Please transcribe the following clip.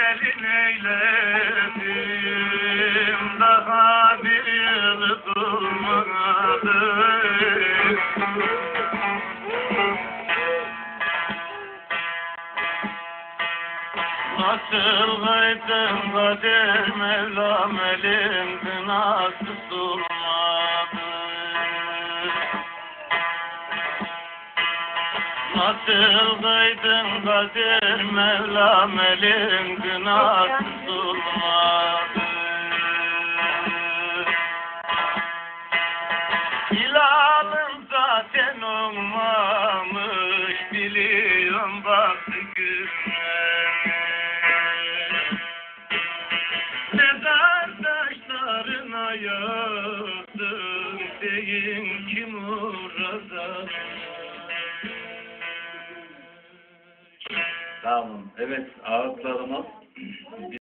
gelin eyledim, daha bir yıl durmadı. Nasıl gaydın kader Mevlam, elinde nasıl durmadı. Nasıl gaydın kader Mevlam, elinde nasıl durmadı. Hilalım zaten olmamış, biliyorum bak günler. Ne kardeşlerine yazdın, deyin kim orada. Tamam. Evet, ağıtlarımız